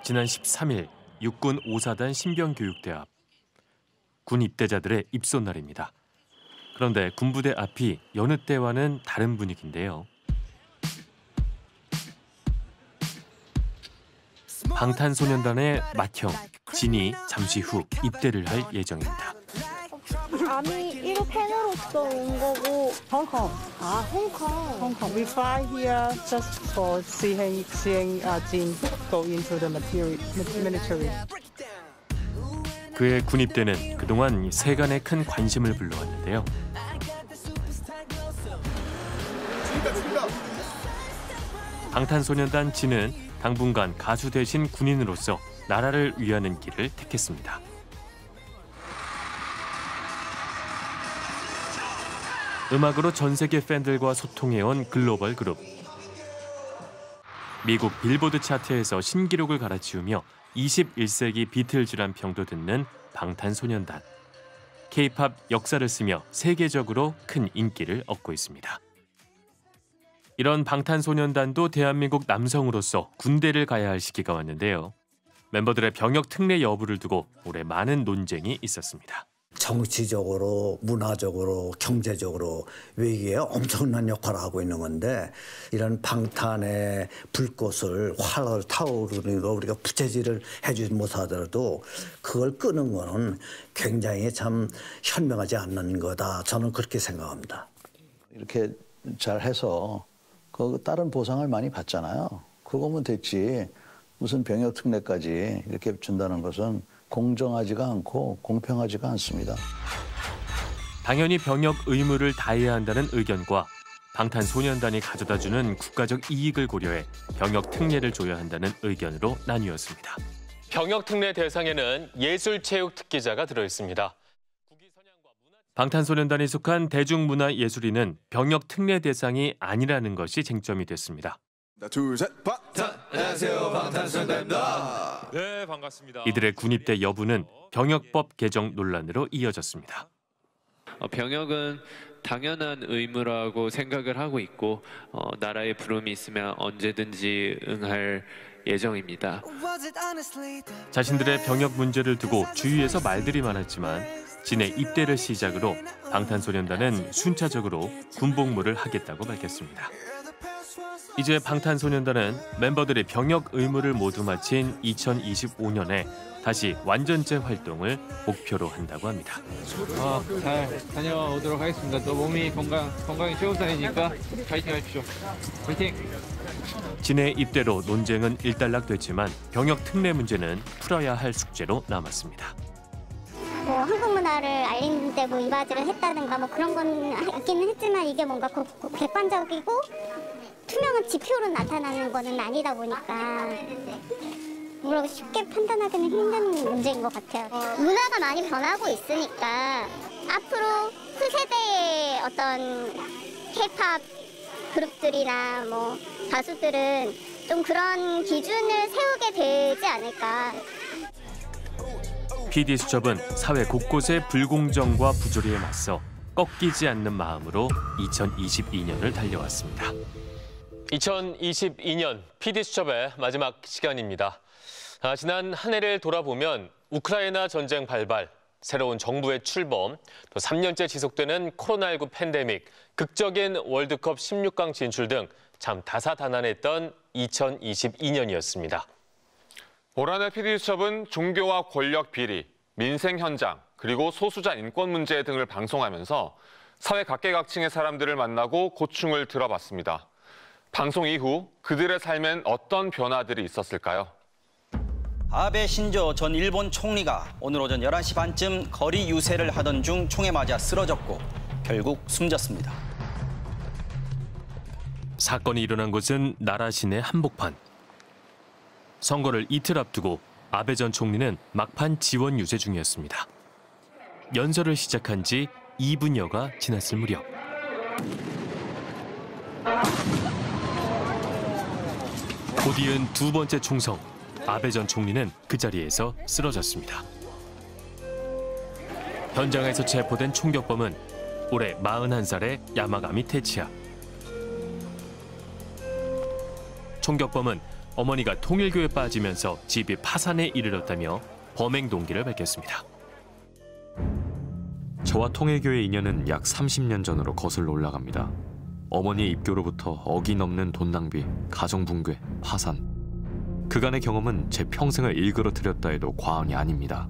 지난 13일 육군 5사단 신병교육대 앞. 군 입대자들의 입소 날입니다. 그런데 군부대 앞이 여느 때와는 다른 분위기인데요. 방탄소년단의 맏형 진이 잠시 후 입대를 할 예정입니다. 아미 1호 팬으로서 온 거고. Hong Kong. 아, 홍콩. Hong Kong. We fly here just for seeing Jin go into the military. 그의 군 입대는 그동안 세간의 큰 관심을 불러왔는데요. 방탄소년단 진은 당분간 가수 대신 군인으로서 나라를 위하는 길을 택했습니다. 음악으로 전 세계 팬들과 소통해온 글로벌 그룹. 미국 빌보드 차트에서 신기록을 갈아치우며 21세기 비틀즈란 평도 듣는 방탄소년단. K-팝 역사를 쓰며 세계적으로 큰 인기를 얻고 있습니다. 이런 방탄소년단도 대한민국 남성으로서 군대를 가야 할 시기가 왔는데요. 멤버들의 병역 특례 여부를 두고 올해 많은 논쟁이 있었습니다. 정치적으로, 문화적으로, 경제적으로 외교에 엄청난 역할을 하고 있는 건데 이런 방탄의 불꽃을 활을 타오르는 거 우리가 부채질을 해주지 못하더라도 그걸 끄는 거는 굉장히 참 현명하지 않는 거다. 저는 그렇게 생각합니다. 이렇게 잘해서 그 다른 보상을 많이 받잖아요. 그거면 됐지. 무슨 병역 특례까지 이렇게 준다는 것은 공정하지가 않고 공평하지가 않습니다. 당연히 병역 의무를 다해야 한다는 의견과 방탄소년단이 가져다주는 국가적 이익을 고려해 병역 특례를 줘야 한다는 의견으로 나뉘었습니다. 병역 특례 대상에는 예술체육 특기자가 들어있습니다. 방탄소년단이 속한 대중문화예술인은 병역 특례 대상이 아니라는 것이 쟁점이 됐습니다. 둘, 셋, 안녕하세요, 방탄소년단입니다. 네, 반갑습니다. 이들의 군입대 여부는 병역법 개정 논란으로 이어졌습니다. 병역은 당연한 의무라고 생각을 하고 있고 나라의 부름이 있으면 언제든지 응할 예정입니다. 자신들의 병역 문제를 두고 주위에서 말들이 많았지만 진의 입대를 시작으로 방탄소년단은 순차적으로 군복무를 하겠다고 밝혔습니다. 이제 방탄소년단은 멤버들이 병역 의무를 모두 마친 2025년에 다시 완전체 활동을 목표로 한다고 합니다. 잘 다녀오도록 하겠습니다. 또 몸이 건강이 최우선이니까 파이팅 하십시오. 파이팅! 진의 입대로 논쟁은 일단락됐지만 병역 특례 문제는 풀어야 할 숙제로 남았습니다. 뭐 한국 문화를 알리는 데 뭐 이바지를 했다든가 뭐 그런 건 있기는 했지만 이게 뭔가 객관적이고 투명한 지표로 나타나는 거는 아니다 보니까 뭐라고 쉽게 판단하기는 힘든 문제인 것 같아요. 문화가 많이 변하고 있으니까 앞으로 후세대의 어떤 K-팝 그룹들이나 뭐 가수들은 좀 그런 기준을 세우게 되지 않을까. PD수첩은 사회 곳곳의 불공정과 부조리에 맞서 꺾이지 않는 마음으로 2022년을 달려왔습니다. 2022년 PD수첩의 마지막 시간입니다. 지난 한 해를 돌아보면 우크라이나 전쟁 발발, 새로운 정부의 출범, 또 3년째 지속되는 코로나19 팬데믹, 극적인 월드컵 16강 진출 등 참 다사다난했던 2022년이었습니다. 올 한해 PD수첩은 종교와 권력 비리, 민생 현장, 그리고 소수자 인권 문제 등을 방송하면서 사회 각계각층의 사람들을 만나고 고충을 들어봤습니다. 방송 이후 그들의 삶엔 어떤 변화들이 있었을까요? 아베 신조 전 일본 총리가 오늘 오전 11시 반쯤 거리 유세를 하던 중 총에 맞아 쓰러졌고 결국 숨졌습니다. 사건이 일어난 곳은 나라 시내 한복판. 선거를 이틀 앞두고 아베 전 총리는 막판 지원 유세 중이었습니다. 연설을 시작한 지 2분여가 지났을 무렵. 곧 이은 두 번째 총성, 아베 전 총리는 그 자리에서 쓰러졌습니다. 현장에서 체포된 총격범은 올해 41살의 야마가미 테치야. 총격범은 어머니가 통일교에 빠지면서 집이 파산에 이르렀다며 범행 동기를 밝혔습니다. 저와 통일교의 인연은 약 30년 전으로 거슬러 올라갑니다. 어머니의 입교로부터 억이 넘는 돈 낭비, 가정 붕괴, 파산. 그간의 경험은 제 평생을 일그러뜨렸다 해도 과언이 아닙니다.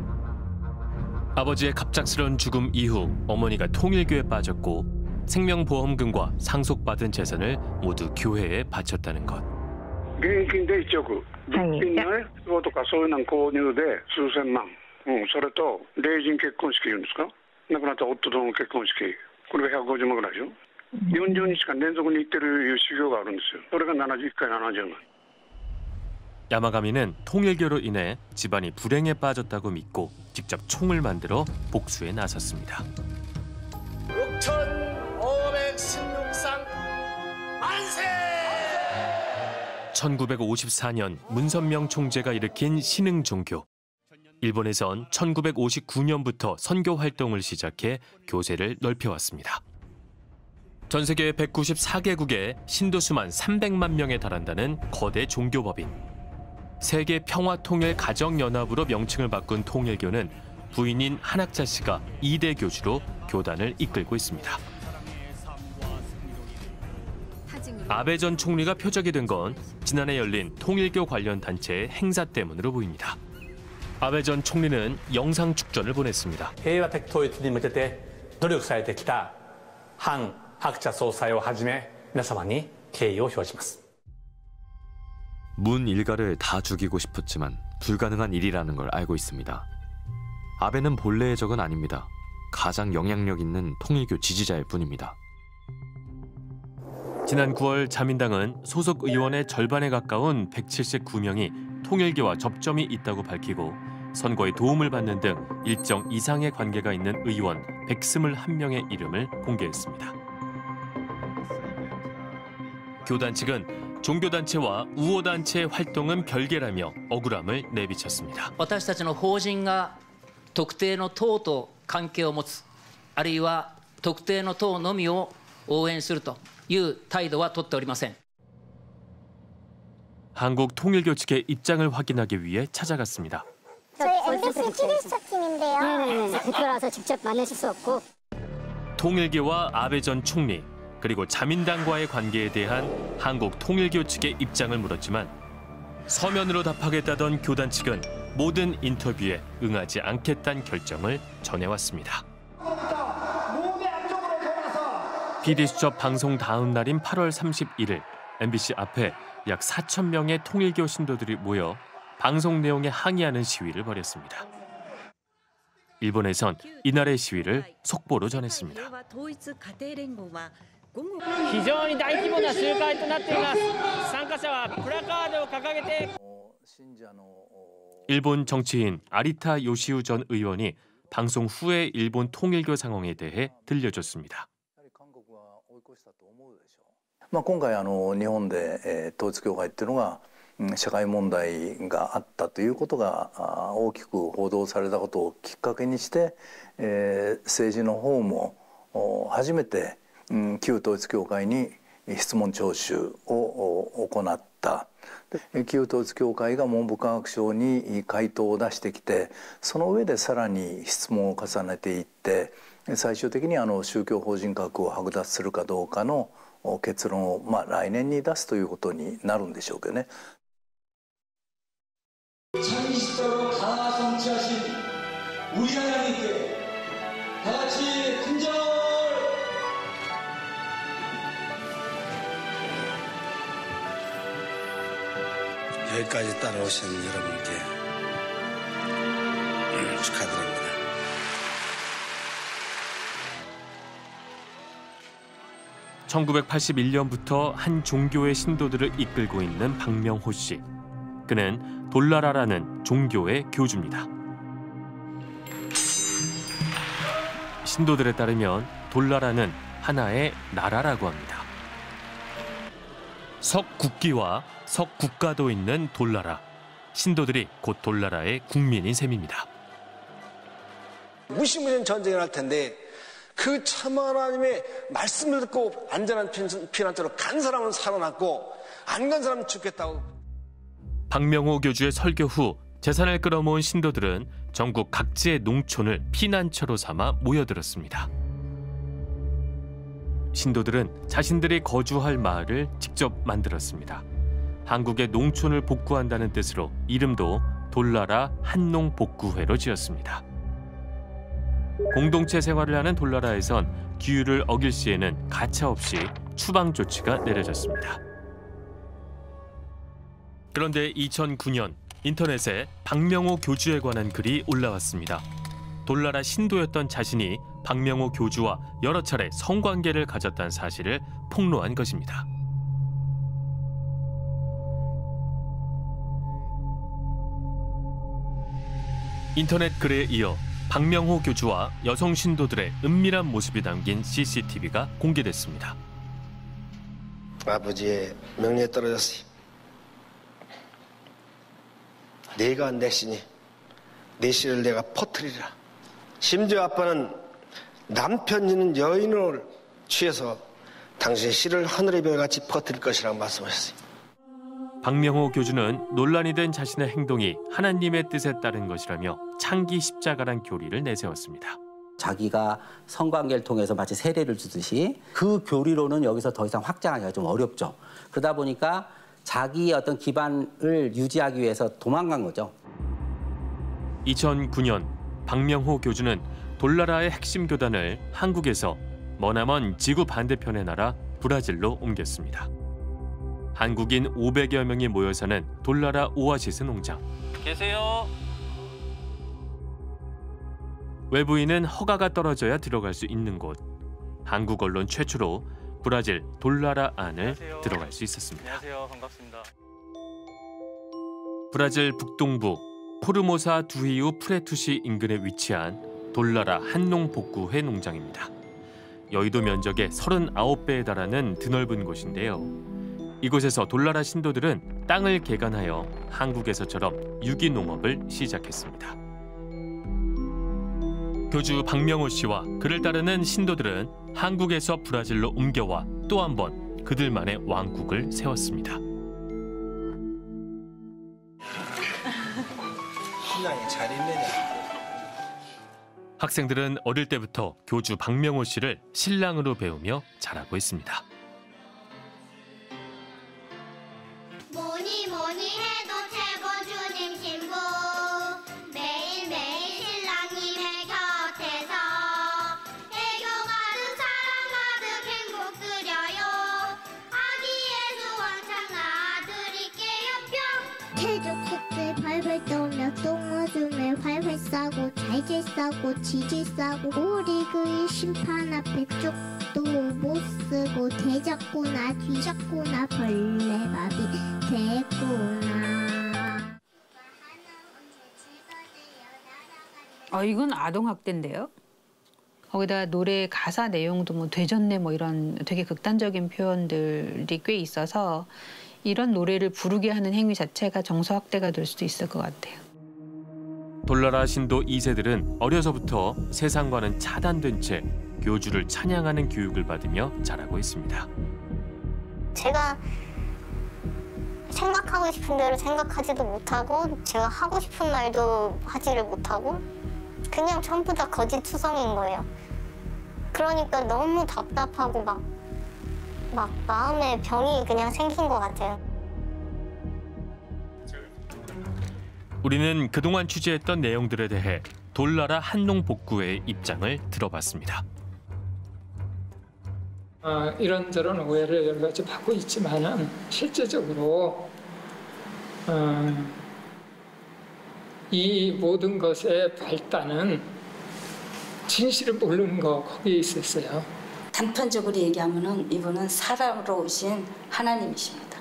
아버지의 갑작스러운 죽음 이후 어머니가 통일교에 빠졌고 생명보험금과 상속받은 재산을 모두 교회에 바쳤다는 것. 現金で1億、物品のね、とかそういうの購入で数千万、それと霊人結婚式言うんですか、亡くなった夫との結婚式、これが150万ぐらいでしょ。40日間連続に行ってる修行があるんですよ。それが1回70万。 야마가미는 통일교로 인해 집안이 불행에 빠졌다고 믿고 직접 총을 만들어 복수에 나섰습니다. 6516상 만세! 1954년 문선명 총재가 일으킨 신흥 종교. 일본에선 1959년부터 선교 활동을 시작해 교세를 넓혀왔습니다. 전 세계 194개국에 신도 수만 300만 명에 달한다는 거대 종교법인. 세계 평화통일 가정연합으로 명칭을 바꾼 통일교는 부인인 한학자 씨가 2대 교주로 교단을 이끌고 있습니다. 아베 전 총리가 표적이 된 건 지난해 열린 통일교 관련 단체의 행사 때문으로 보입니다. 아베 전 총리는 영상 축전을 보냈습니다. 平和的統一に向けて努力されてきた韓白茶総裁をはじめ皆様に敬意を表します. 문 일가를 다 죽이고 싶었지만 불가능한 일이라는 걸 알고 있습니다. 아베는 본래의 적은 아닙니다. 가장 영향력 있는 통일교 지지자일 뿐입니다. 지난 9월 자민당은 소속 의원의 절반에 가까운 179명이 통일교와 접점이 있다고 밝히고 선거에 도움을 받는 등 일정 이상의 관계가 있는 의원 121명의 이름을 공개했습니다. 교단 측은 종교단체와 우호단체의 활동은 별개라며 억울함을 내비쳤습니다. 私たちの法人が特定の党と関係を持つ、あるいは特定の党のみを応援するという態度は取っておりません. 한국 통일교 측의 입장을 확인하기 위해 찾아갔습니다. 저희 MBC TV수첩 팀인데요. 네네네. 대표라서 직접 만나실 수 없고. 통일교와 아베 전 총리 그리고 자민당과의 관계에 대한 한국 통일교 측의 입장을 물었지만 서면으로 답하겠다던 교단 측은 모든 인터뷰에 응하지 않겠다는 결정을 전해왔습니다. PD수첩 방송 다음 날인 8월 31일 MBC 앞에 약 4천 명의 통일교 신도들이 모여 방송 내용에 항의하는 시위를 벌였습니다. 일본에선 이날의 시위를 속보로 전했습니다. 非常に大規模な集会となっています。参加者はプラカードを掲げて 일본 정치인 아리타 요시우 전 의원이 방송 후에 일본 통일교 상황에 대해 들려줬습니다. 今回日本で統一教会っていうのが社会問題があったということが大きく報道されたことをきっかけにして政治の方も初めて旧統一教会に質問聴取を行った。旧統一教会が文部科学省に回答を出してきてその上でさらに質問を重ねていって最終的に宗教法人格を剥奪するかどうかの結論を来年に出すということになるんでしょうけどね. 창의적으로 다 성취하신 우리 하나님께 다 같이 큰절. 여기까지 따라오신 여러분께 축하드립니다. (1981년부터) 한 종교의 신도들을 이끌고 있는 박명호 씨. 그는 돌나라라는 종교의 교주입니다. 신도들에 따르면 돌나라는 하나의 나라라고 합니다. 석국기와 석국가도 있는 돌나라. 신도들이 곧 돌나라의 국민인 셈입니다. 무시무시한 전쟁을 할 텐데 그 참 하나님의 말씀을 듣고 안전한 피난처로 간 사람은 살아났고 안 간 사람은 죽겠다고. 박명호 교주의 설교 후 재산을 끌어모은 신도들은 전국 각지의 농촌을 피난처로 삼아 모여들었습니다. 신도들은 자신들이 거주할 마을을 직접 만들었습니다. 한국의 농촌을 복구한다는 뜻으로 이름도 돌나라 한농복구회로 지었습니다. 공동체 생활을 하는 돌나라에선 규율을 어길 시에는 가차없이 추방 조치가 내려졌습니다. 그런데 2009년 인터넷에 박명호 교주에 관한 글이 올라왔습니다. 돌나라 신도였던 자신이 박명호 교주와 여러 차례 성관계를 가졌다는 사실을 폭로한 것입니다. 인터넷 글에 이어 박명호 교주와 여성 신도들의 은밀한 모습이 담긴 CCTV가 공개됐습니다. 아버지의 명령에 떨어졌으니 내가 내 씨니 내 씨를 내가 퍼뜨리라. 심지어 아빠는 남편이는 여인을 취해서 당신의 씨를 하늘의 별같이 퍼뜨릴 것이라고 말씀하셨어요. 박명호 교주는 논란이 된 자신의 행동이 하나님의 뜻에 따른 것이라며 창기 십자가란 교리를 내세웠습니다. 자기가 성관계를 통해서 마치 세례를 주듯이 그 교리로는 여기서 더 이상 확장하기가 좀 어렵죠. 그러다 보니까 자기의 어떤 기반을 유지하기 위해서 도망간 거죠. 2009년 박명호 교주는 돌나라의 핵심 교단을 한국에서 머나먼 지구 반대편의 나라 브라질로 옮겼습니다. 한국인 500여 명이 모여 사는 돌나라 오아시스 농장. 계세요. 외부인은 허가가 떨어져야 들어갈 수 있는 곳. 한국 언론 최초로 브라질 돌나라 안을 들어갈 수 있었습니다. 안녕하세요. 반갑습니다. 브라질 북동부 포르모사 두히우 프레투시 인근에 위치한 돌나라 한농복구회 농장입니다. 여의도 면적의 39배에 달하는 드넓은 곳인데요. 이곳에서 돌나라 신도들은 땅을 개간하여 한국에서처럼 유기농업을 시작했습니다. 교주 박명호 씨와 그를 따르는 신도들은 한국에서 브라질로 옮겨와 또 한 번 그들만의 왕국을 세웠습니다. 신앙이 잘 있느냐. 학생들은 어릴 때부터 교주 박명호 씨를 신랑으로 배우며 자라고 있습니다. 뭐니 뭐니 해도 최고 주님 신부 매일매일 신랑님의 곁에서 애교 가득 사랑 가득 행복 드려요. 아기 예수 왕창 놔드릴게요 뿅. 태적 속들 발발 떠오며 똥오줌에 활활 싸고 잘질 싸고 지질 싸고 우리 그의 심판 앞에 쪽도 못 쓰고 대잡구나 뒤잡구나 벌레밥이 됐구나. 이건 아동학대인데요. 거기다 노래 가사 내용도 뭐 되졌네 뭐 이런 되게 극단적인 표현들이 꽤 있어서 이런 노래를 부르게 하는 행위 자체가 정서학대가 될 수도 있을 것 같아요. 돌나라 신도 2세들은 어려서부터 세상과는 차단된 채 교주를 찬양하는 교육을 받으며 자라고 있습니다. 제가 생각하고 싶은 대로 생각하지도 못하고 제가 하고 싶은 말도 하지를 못하고 그냥 전부 다 거짓 투성인 거예요. 그러니까 너무 답답하고 막 마음에 병이 그냥 생긴 것 같아요. 우리는 그동안 취재했던 내용들에 대해 돌나라 한농복구회의 입장을 들어봤습니다. 이런저런 오해를 여러 가지 받고 있지만은 실제적으로 이 모든 것의 발단은 진실을 모르는 거 거기에 있었어요. 단편적으로 얘기하면은 이분은 사람으로 오신 하나님이십니다.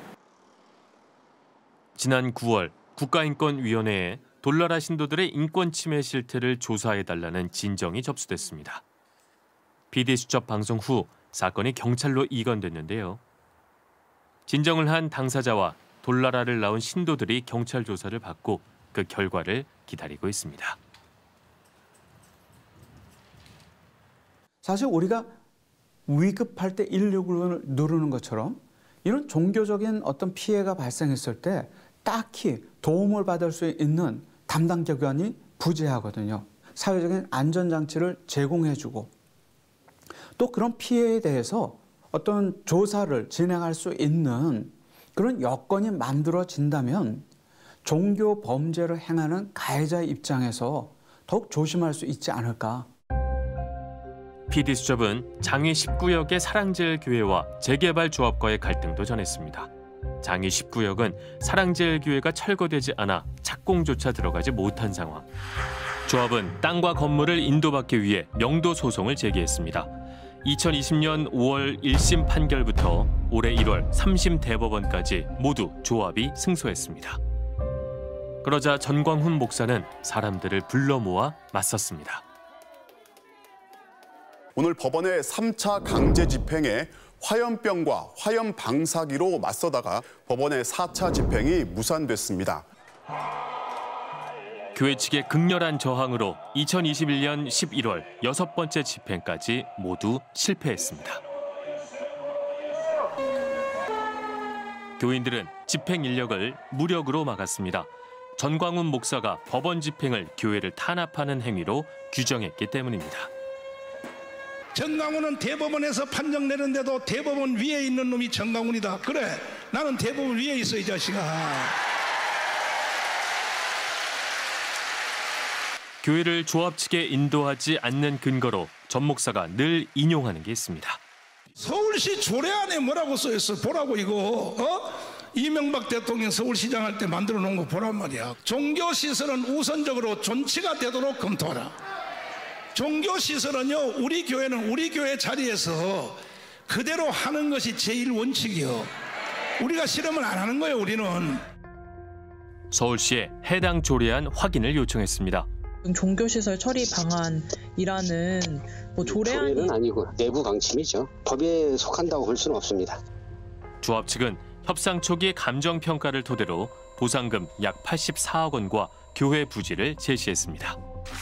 지난 9월 국가인권위원회에 돌나라 신도들의 인권 침해 실태를 조사해달라는 진정이 접수됐습니다. PD수첩 방송 후 사건이 경찰로 이관됐는데요. 진정을 한 당사자와 돌나라를 나온 신도들이 경찰 조사를 받고 그 결과를 기다리고 있습니다. 사실 우리가 위급할 때 119를 누르는 것처럼 이런 종교적인 어떤 피해가 발생했을 때 딱히 도움을 받을 수 있는 담당 기관이 부재하거든요. 사회적인 안전장치를 제공해주고 또 그런 피해에 대해서 어떤 조사를 진행할 수 있는 그런 여건이 만들어진다면 종교 범죄를 행하는 가해자의 입장에서 더욱 조심할 수 있지 않을까. PD수첩은 장위 19역의 사랑제일교회와 재개발조합과의 갈등도 전했습니다. 장위 19역은 사랑제일교회가 철거되지 않아 착공조차 들어가지 못한 상황. 조합은 땅과 건물을 인도받기 위해 명도 소송을 제기했습니다. 2020년 5월 1심 판결부터 올해 1월 3심 대법원까지 모두 조합이 승소했습니다. 그러자 전광훈 목사는 사람들을 불러 모아 맞섰습니다. 오늘 법원의 3차 강제 집행에 화염병과 화염 방사기로 맞서다가 법원의 4차 집행이 무산됐습니다. 교회 측의 극렬한 저항으로 2021년 11월 6번째 집행까지 모두 실패했습니다. 교인들은 집행 인력을 무력으로 막았습니다. 전광훈 목사가 법원 집행을 교회를 탄압하는 행위로 규정했기 때문입니다. 전광훈은 대법원에서 판정 내는데도 대법원 위에 있는 놈이 전광훈이다. 그래, 나는 대법원 위에 있어, 이 자식아. 교회를 조합 측에 인도하지 않는 근거로 전 목사가 늘 인용하는 게 있습니다. 서울시 조례안에 뭐라고 써있어? 보라고 이거. 이명박 대통령 서울시장 할 때 만들어 놓은 거 보란 말이야. 종교시설은 우선적으로 존치가 되도록 검토하라. 종교시설은요, 우리 교회는 우리 교회 자리에서 그대로 하는 것이 제일 원칙이요. 우리가 싫으면 안 하는 거예요, 우리는. 서울시에 해당 조례안 확인을 요청했습니다. 종교시설 처리 방안이라는 조례안이... 조례는 아니고 내부 방침이죠. 법에 속한다고 볼 수는 없습니다. 조합 측은 협상 초기 감정평가를 토대로 보상금 약 84억 원과 교회 부지를 제시했습니다.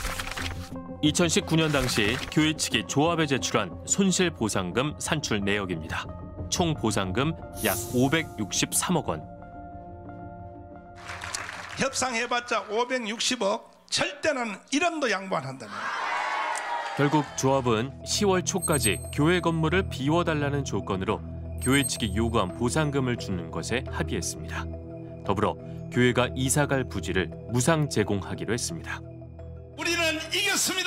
2019년 당시 교회 측이 조합에 제출한 손실보상금 산출 내역입니다. 총 보상금 약 563억 원. 협상해봤자 560억. 절대는 1원도 양보 안 한다며. 결국 조합은 10월 초까지 교회 건물을 비워달라는 조건으로 교회 측이 요구한 보상금을 주는 것에 합의했습니다. 더불어 교회가 이사갈 부지를 무상 제공하기로 했습니다. 우리는 이겼습니다.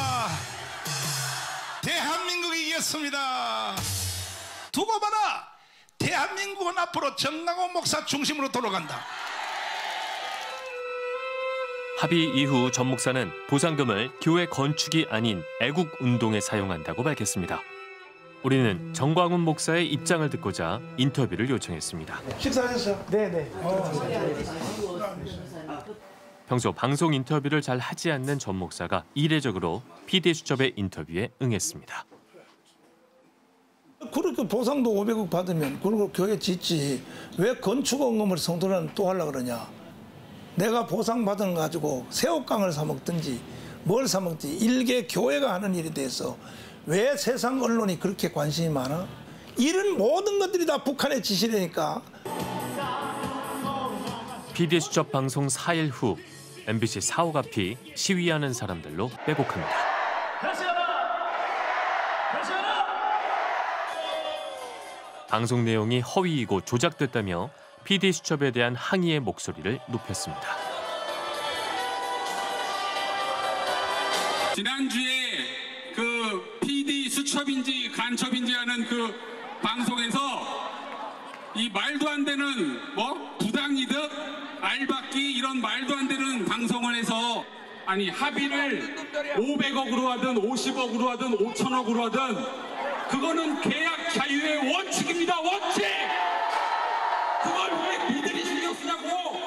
대한민국이 이겼습니다. 두고 봐라. 대한민국은 앞으로 전광훈 목사 중심으로 돌아간다. 합의 이후 전 목사는 보상금을 교회 건축이 아닌 애국운동에 사용한다고 밝혔습니다. 우리는 전광훈 목사의 입장을 듣고자 인터뷰를 요청했습니다. 식사하셨어요? 네네. 평소 방송 인터뷰를 잘 하지 않는 전 목사가 이례적으로 PD수첩의 인터뷰에 응했습니다. 그렇게 보상도 500억 받으면 그리고 교회 짓지 왜 건축원금을 성도는 또 하려고 그러냐. 내가 보상받은 거 가지고 새우깡을 사 먹든지 뭘 사 먹든지 일개 교회가 하는 일에 대해서 왜 세상 언론이 그렇게 관심이 많아? 이런 모든 것들이 다 북한의 지시라니까. PD수첩 방송 4일 후 MBC 사옥 앞이 시위하는 사람들로 빼곡합니다. 방송 내용이 허위이고 조작됐다며 PD수첩에 대한 항의의 목소리를 높였습니다. 지난주에 그 PD수첩인지 간첩인지 하는 그 방송에서 이 말도 안 되는 부당이득, 알박기 이런 말도 안 되는 방송을 해서 아니 합의를 500억으로 하든 50억으로 하든 5천억으로 하든 그거는 계약 자유의 원칙입니다. 원칙! 그걸 왜 니들이 신경 쓰냐고!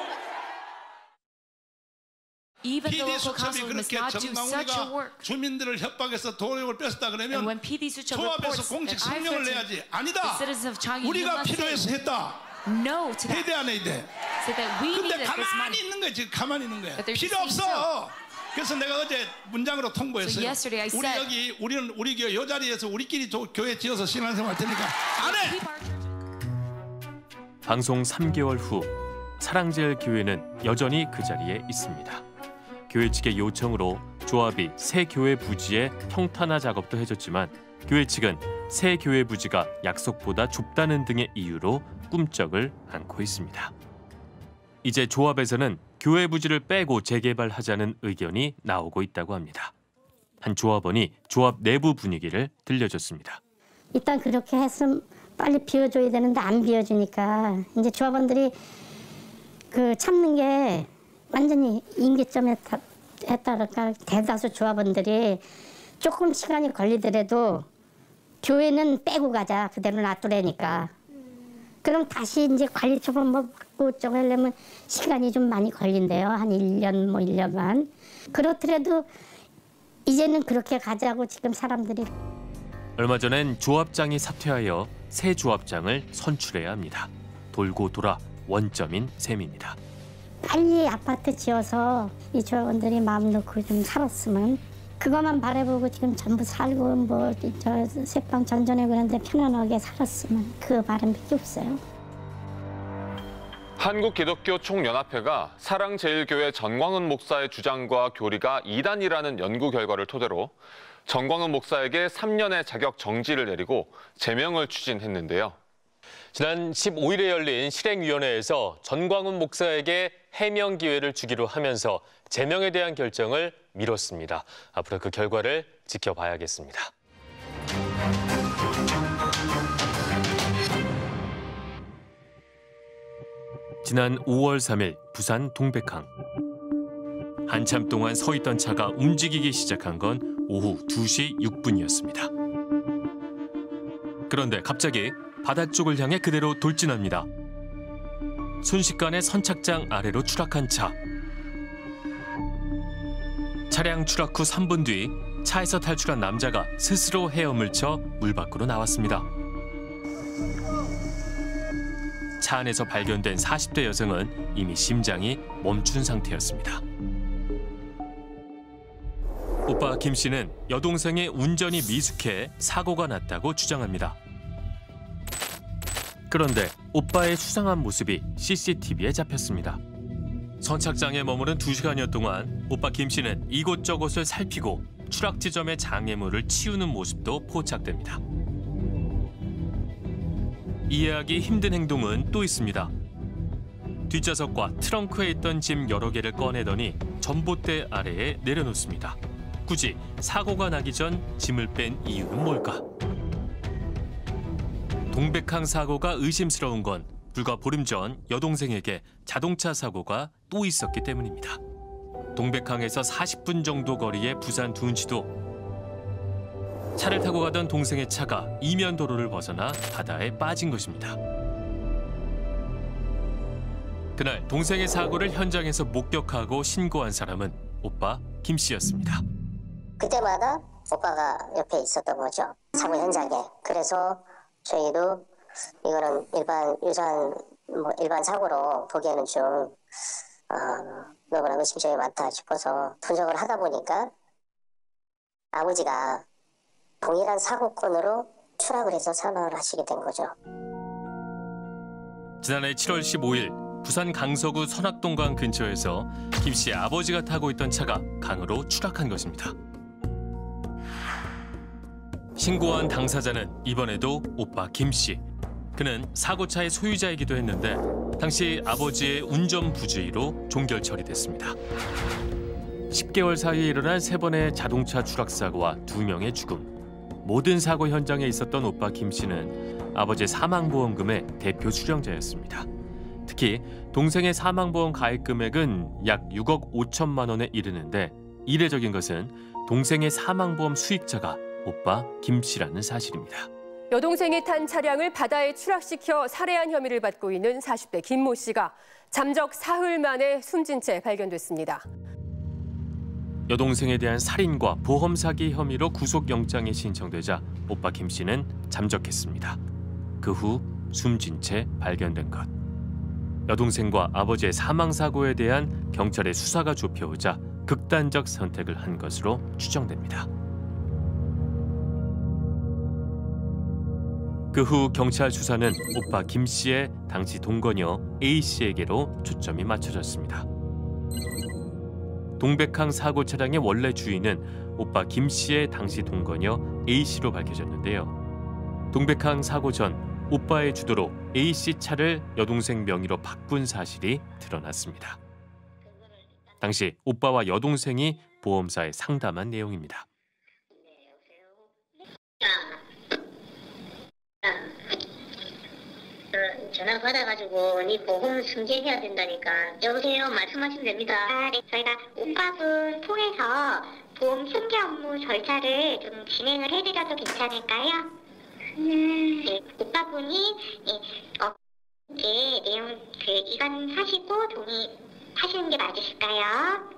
PD수첩이 그렇게 전광훈이가 주민들을 협박해서 돈을 뺐다 그러면 조합에서 공식 성명을 내야지. 아니다. 우리가 필요해서 했다. 해야 돼 안 해야 돼? 근데 가만히 있는 거야. 지금 가만히 있는 거야. 필요 없어. 그래서 내가 어제 문장으로 통보했어요. 우리는 우리 교회 이 자리에서 우리끼리 교회 지어서 신앙생활 할 테니까 안 해. 방송 3개월 후 사랑제일교회는 여전히 그 자리에 있습니다. 교회 측의 요청으로 조합이 새 교회 부지의 평탄화 작업도 해줬지만 교회 측은 새 교회 부지가 약속보다 좁다는 등의 이유로 꿈쩍을 않고 있습니다. 이제 조합에서는 교회 부지를 빼고 재개발하자는 의견이 나오고 있다고 합니다. 한 조합원이 조합 내부 분위기를 들려줬습니다. 일단 그렇게 했으면 빨리 비워줘야 되는데 안 비워주니까 이제 조합원들이 그 참는 게 완전히 임계점에 했다니까 대다수 조합원들이 조금 시간이 걸리더라도 교회는 빼고 가자 그대로 놔두라니까. 그럼 다시 이제 관리 처분 뭐 받고 어쩌고 하려면 시간이 좀 많이 걸린대요. 한 1년 뭐 1년 반. 그렇더라도 이제는 그렇게 가자고 지금 사람들이. 얼마 전엔 조합장이 사퇴하여 새 조합장을 선출해야 합니다. 돌고 돌아 원점인 셈입니다. 빨리 아파트 지어서 이 조합원들이 마음 놓고 좀 살았으면 그것만 바라보고 지금 전부 살고 뭐 저 새빵 전전에 그런데 편안하게 살았으면 그 바람밖에 없어요. 한국기독교총연합회가 사랑제일교회 전광훈 목사의 주장과 교리가 이단이라는 연구 결과를 토대로 전광훈 목사에게 3년의 자격 정지를 내리고 제명을 추진했는데요. 지난 15일에 열린 실행위원회에서 전광훈 목사에게 해명 기회를 주기로 하면서 제명에 대한 결정을 미뤘습니다. 앞으로 그 결과를 지켜봐야겠습니다. 지난 5월 3일 부산 동백항. 한참 동안 서 있던 차가 움직이기 시작한 건 오후 2시 6분이었습니다. 그런데 갑자기 바다 쪽을 향해 그대로 돌진합니다. 순식간에 선착장 아래로 추락한 차. 차량 추락 후 3분 뒤 차에서 탈출한 남자가 스스로 헤엄을 쳐 물 밖으로 나왔습니다. 차 안에서 발견된 40대 여성은 이미 심장이 멈춘 상태였습니다. 오빠 김 씨는 여동생의 운전이 미숙해 사고가 났다고 주장합니다. 그런데 오빠의 수상한 모습이 CCTV에 잡혔습니다. 선착장에 머무른 2시간여 동안 오빠 김 씨는 이곳저곳을 살피고 추락 지점의 장애물을 치우는 모습도 포착됩니다. 이해하기 힘든 행동은 또 있습니다. 뒷좌석과 트렁크에 있던 짐 여러 개를 꺼내더니 전봇대 아래에 내려놓습니다. 굳이 사고가 나기 전 짐을 뺀 이유는 뭘까? 동백항 사고가 의심스러운 건 불과 보름 전 여동생에게 자동차 사고가 또 있었기 때문입니다. 동백항에서 40분 정도 거리의 부산 둔치도 차를 타고 가던 동생의 차가 이면 도로를 벗어나 바다에 빠진 것입니다. 그날 동생의 사고를 현장에서 목격하고 신고한 사람은 오빠 김 씨였습니다. 그때마다 오빠가 옆에 있었던 거죠. 사고 현장에. 그래서 저희도 이거는 일반 사고로 보기에는 좀 너무나 의심점이 많다 싶어서 분석을 하다 보니까 아버지가 동일한 사고건으로 추락을 해서 사망을 하시게 된 거죠. 지난해 7월 15일 부산 강서구 선악동강 근처에서 김 씨의 아버지가 타고 있던 차가 강으로 추락한 것입니다. 신고한 당사자는 이번에도 오빠 김 씨. 그는 사고차의 소유자이기도 했는데 당시 아버지의 운전 부주의로 종결 처리됐습니다. 10개월 사이에 일어난 3번의 자동차 추락 사고와 2명의 죽음. 모든 사고 현장에 있었던 오빠 김 씨는 아버지의 사망보험금의 대표 수령자였습니다. 특히 동생의 사망보험 가입 금액은 약 6억 5천만 원에 이르는데 이례적인 것은 동생의 사망보험 수익자가 오빠 김 씨라는 사실입니다. 여동생이 탄 차량을 바다에 추락시켜 살해한 혐의를 받고 있는 40대 김모 씨가 잠적 사흘 만에 숨진 채 발견됐습니다. 여동생에 대한 살인과 보험 사기 혐의로 구속영장이 신청되자 오빠 김 씨는 잠적했습니다. 그 후 숨진 채 발견된 것. 여동생과 아버지의 사망사고에 대한 경찰의 수사가 좁혀오자 극단적 선택을 한 것으로 추정됩니다. 그 후 경찰 수사는 오빠 김 씨의 당시 동거녀 A 씨에게로 초점이 맞춰졌습니다. 동백항 사고 차량의 원래 주인은 오빠 김 씨의 당시 동거녀 A 씨로 밝혀졌는데요. 동백항 사고 전 오빠의 주도로 A 씨 차를 여동생 명의로 바꾼 사실이 드러났습니다. 당시 오빠와 여동생이 보험사에 상담한 내용입니다. 전화 받아가지고 네 보험 승계해야 된다니까. 여보세요, 말씀하시면 됩니다. 네, 저희가 오빠분 통해서 보험 승계 업무 절차를 좀 진행을 해드려도 괜찮을까요? 네, 오빠분이 내용 이관하시고 동의하시는 게 맞으실까요?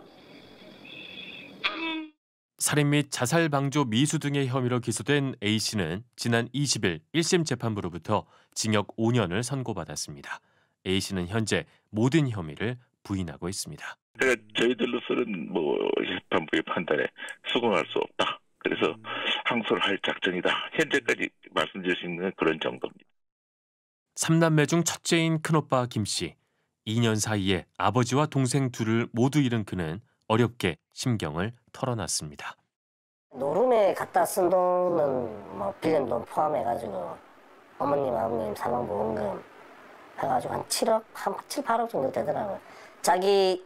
살인 및 자살 방조 미수 등의 혐의로 기소된 A 씨는 지난 20일 1심 재판부로부터 징역 5년을 선고받았습니다. A 씨는 현재 모든 혐의를 부인하고 있습니다. 그러니까 저희들로서는 재판부의 판단에 수긍할 수 없다. 그래서 항소를 할 작정이다. 현재까지 말씀드릴 수 있는 그런 정도입니다. 3남매 중 첫째인 큰오빠 김 씨. 2년 사이에 아버지와 동생 둘을 모두 잃은 그는 어렵게 심경을 털어놨습니다. 노름에 갖다 쓴 돈은 빌린 돈 포함해가지고 어머님, 아버님 사망보험금 해가지고 한 7억, 한 7, 8억 정도 되더라고요. 자기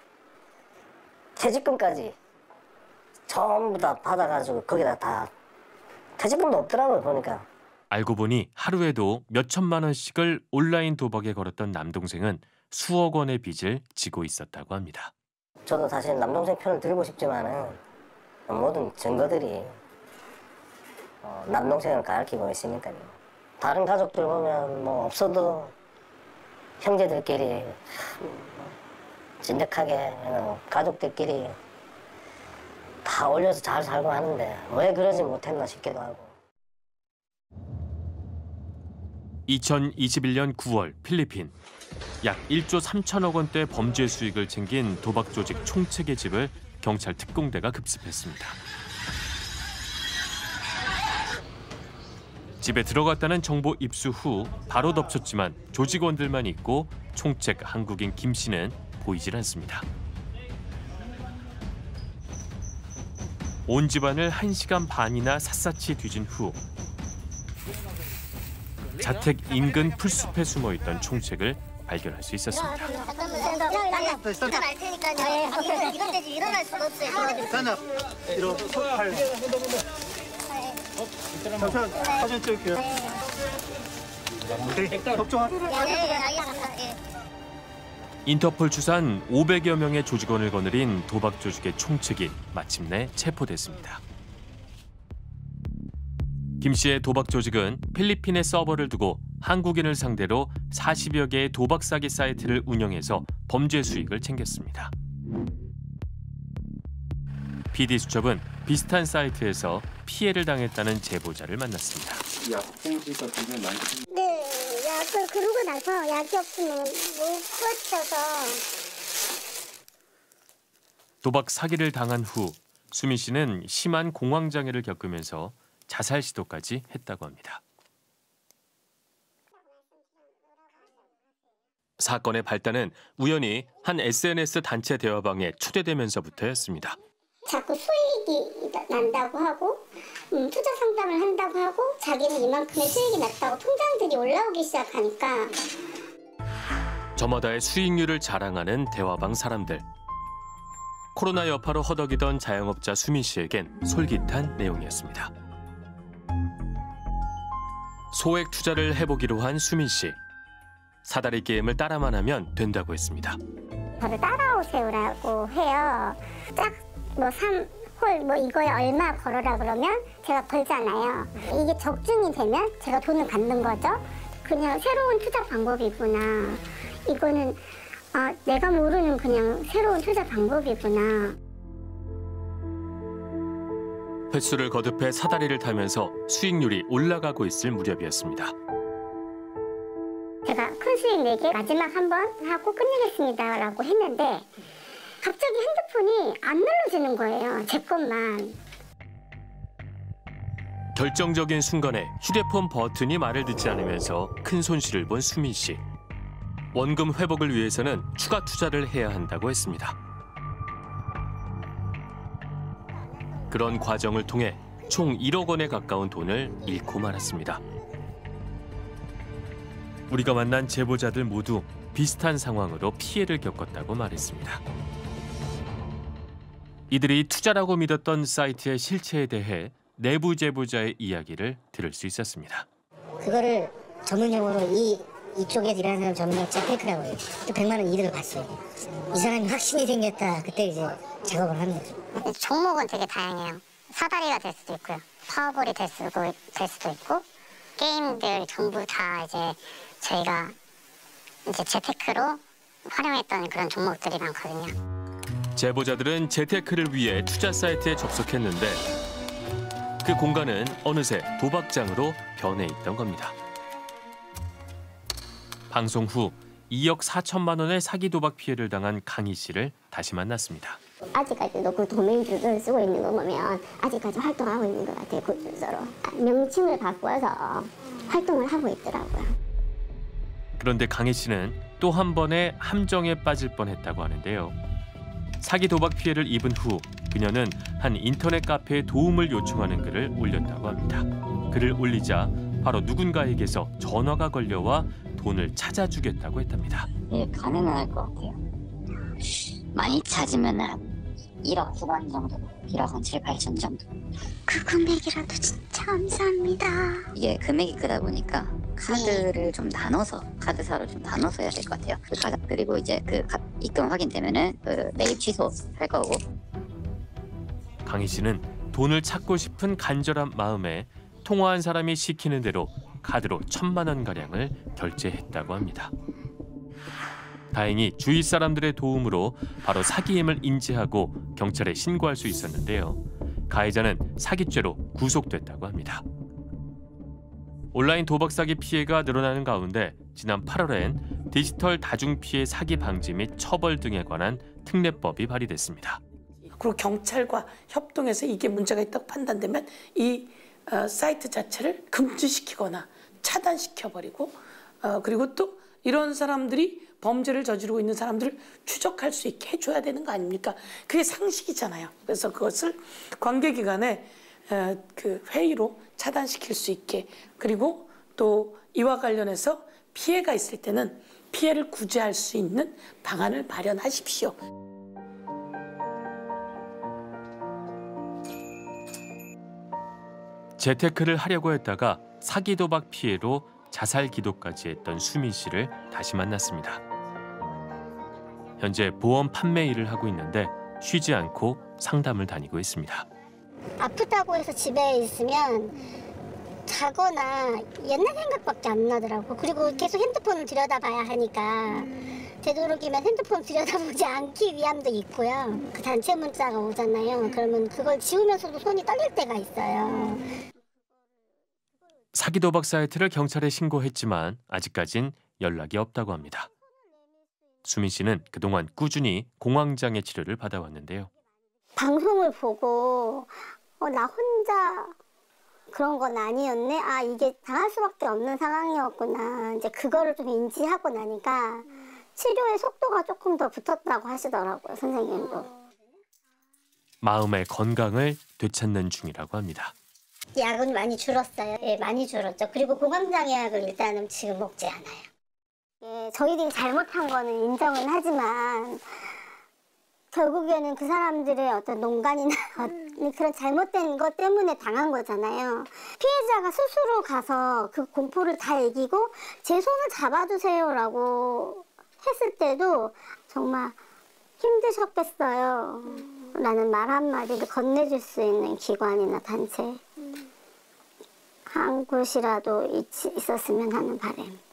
퇴직금까지 전부 다 받아가지고 거기다 다 퇴직금도 없더라고요, 보니까. 알고 보니 하루에도 몇 천만 원씩을 온라인 도박에 걸었던 남동생은 수억 원의 빚을 지고 있었다고 합니다. 저도 사실 남동생 편을 들고 싶지만은 모든 증거들이 남동생을 가리키고 있으니까요. 다른 가족들 보면 없어도 형제들끼리 진득하게 가족들끼리 다 올려서 잘 살고 하는데 왜 그러지 못했나 싶기도 하고. 2021년 9월 필리핀. 약 1조 3천억 원대 범죄 수익을 챙긴 도박 조직 총책의 집을 경찰 특공대가 급습했습니다. 집에 들어갔다는 정보 입수 후 바로 덮쳤지만 조직원들만 있고 총책 한국인 김 씨는 보이질 않습니다. 온 집안을 1시간 반이나 샅샅이 뒤진 후 자택 인근 풀숲에 숨어있던 총책을 발견할 수 있었습니다. 인터폴 추산 500여 명의 조직원을 거느린 도박 조직의 총책이 마침내 체포됐습니다. 김 씨의 도박 조직은 필리핀에 서버를 두고 한국인을 상대로 40여 개의 도박 사기 사이트를 운영해서 범죄 수익을 챙겼습니다. PD수첩은 비슷한 사이트에서 피해를 당했다는 제보자를 만났습니다. 네, 약을 그러고 나서 약이 없으면 못 버텨서. 도박 사기를 당한 후 수민 씨는 심한 공황장애를 겪으면서 자살 시도까지 했다고 합니다. 사건의 발단은 우연히 한 SNS 단체 대화방에 초대되면서부터였습니다. 자꾸 수익이 난다고 하고 투자 상담을 한다고 하고 자기는 이만큼의 수익이 났다고 통장들이 올라오기 시작하니까 저마다의 수익률을 자랑하는 대화방 사람들. 코로나 여파로 허덕이던 자영업자 수민 씨에겐 솔깃한 내용이었습니다. 소액 투자를 해보기로 한 수민 씨. 사다리 게임을 따라만 하면 된다고 했습니다. 저를 따라오세요라고 해요. 딱 홀 이거에 얼마 걸어라 그러면 제가 걸잖아요. 이게 적중이 되면 제가 돈을 받는 거죠. 그냥 새로운 투자 방법이구나. 이거는 내가 모르는 그냥 새로운 투자 방법이구나. 횟수를 거듭해 사다리를 타면서 수익률이 올라가고 있을 무렵이었습니다. 제가 큰 수익 내게 마지막 한 번 하고 끝내겠습니다라고 했는데 갑자기 핸드폰이 안 눌러지는 거예요. 제 것만. 결정적인 순간에 휴대폰 버튼이 말을 듣지 않으면서 큰 손실을 본 수민 씨. 원금 회복을 위해서는 추가 투자를 해야 한다고 했습니다. 그런 과정을 통해 총 1억 원에 가까운 돈을 잃고 말았습니다. 우리가 만난 제보자들 모두 비슷한 상황으로 피해를 겪었다고 말했습니다. 이들이 투자라고 믿었던 사이트의 실체에 대해 내부 제보자의 이야기를 들을 수 있었습니다. 그거를 전문용어로 이쪽에 일하는 사람 전문용어로 재테크라고 해요. 또 100만 원 이득을 봤어요. 이 사람이 확신이 생겼다. 그때 이제 작업을 하는 거죠. 종목은 되게 다양해요. 사다리가 될 수도 있고요. 파워볼이 될 수도 있고 게임들 전부 다 이제 저희가 이제 재테크로 활용했던 그런 종목들이 많거든요. 제보자들은 재테크를 위해 투자 사이트에 접속했는데 그 공간은 어느새 도박장으로 변해 있던 겁니다. 방송 후 2억 4천만 원의 사기 도박 피해를 당한 강희 씨를 다시 만났습니다. 아직까지도 그 도메인 주소를 쓰고 있는 거 보면 아직까지 활동하고 있는 것 같아요. 그 주소로. 명칭을 바꿔서 활동을 하고 있더라고요. 그런데 강희 씨는 또 한 번의 함정에 빠질 뻔했다고 하는데요. 사기 도박 피해를 입은 후 그녀는 한 인터넷 카페에 도움을 요청하는 글을 올렸다고 합니다. 글을 올리자 바로 누군가에게서 전화가 걸려와 돈을 찾아주겠다고 했답니다. 예, 가능할 것 같아요. 많이 찾으면 한 1억 후반 정도, 1억 한 7, 8천 정도. 그 금액이라도 진짜 감사합니다. 이게 금액이 크다 보니까 카드를 좀 나눠서, 카드사로 좀 나눠서 해야 될 것 같아요. 그리고 이제 그 입금 확인되면은 그 매입 취소할 거고. 강희 씨는 돈을 찾고 싶은 간절한 마음에 통화한 사람이 시키는 대로 카드로 1,000만 원 가량을 결제했다고 합니다. 다행히 주위 사람들의 도움으로 바로 사기임을 인지하고 경찰에 신고할 수 있었는데요. 가해자는 사기죄로 구속됐다고 합니다. 온라인 도박 사기 피해가 늘어나는 가운데 지난 8월엔 디지털 다중피해 사기 방지 및 처벌 등에 관한 특례법이 발의됐습니다. 그리고 경찰과 협동해서 이게 문제가 있다고 판단되면 이 사이트 자체를 금지시키거나 차단시켜버리고 그리고 또 이런 사람들이 범죄를 저지르고 있는 사람들을 추적할 수 있게 해줘야 되는 거 아닙니까? 그게 상식이잖아요. 그래서 그것을 관계기관의 그 회의로 차단시킬 수 있게 그리고 또 이와 관련해서 피해가 있을 때는 피해를 구제할 수 있는 방안을 마련하십시오. 재테크를 하려고 했다가 사기 도박 피해로 자살 기도까지 했던 수민 씨를 다시 만났습니다. 현재 보험 판매 일을 하고 있는데 쉬지 않고 상담을 다니고 있습니다. 아프다고 해서 집에 있으면 자거나 옛날 생각밖에 안 나더라고. 그리고 계속 핸드폰을 들여다봐야 하니까 되도록이면 핸드폰 들여다보지 않기 위함도 있고요. 그 단체 문자가 오잖아요. 그러면 그걸 지우면서도 손이 떨릴 때가 있어요. 사기 도박 사이트를 경찰에 신고했지만 아직까진 연락이 없다고 합니다. 수민 씨는 그동안 꾸준히 공황장애 치료를 받아왔는데요. 방송을 보고 나 혼자 그런 건 아니었네. 아 이게 당할 수밖에 없는 상황이었구나. 이제 그거를 좀 인지하고 나니까 치료의 속도가 조금 더 붙었다고 하시더라고요, 선생님도. 마음의 건강을 되찾는 중이라고 합니다. 약은 많이 줄었어요. 예, 많이 줄었죠. 그리고 공황장애 약을 일단은 지금 먹지 않아요. 예, 저희들이 잘못한 거는 인정은 하지만 결국에는 그 사람들의 어떤 농간이나 그런 잘못된 것 때문에 당한 거잖아요. 피해자가 스스로 가서 그 공포를 다 이기고 제 손을 잡아주세요라고 했을 때도 정말 힘드셨겠어요. 라는 말 한마디를 건네줄 수 있는 기관이나 단체 한 곳이라도 있었으면 하는 바람입니다.